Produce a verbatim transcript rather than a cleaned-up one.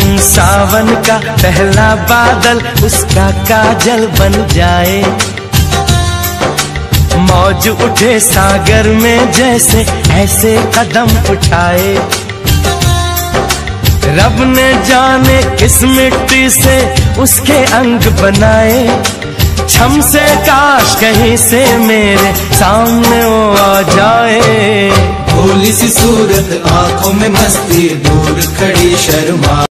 सावन का पहला बादल उसका काजल बन जाए, मौज उठे सागर में जैसे ऐसे कदम उठाए। रब ने जाने किस मिट्टी से उसके अंग बनाए, छम से काश कहीं से मेरे सामने वो आ जाए। भोली सी सूरत आंखों में मस्ती, दूर खड़ी शर्मा।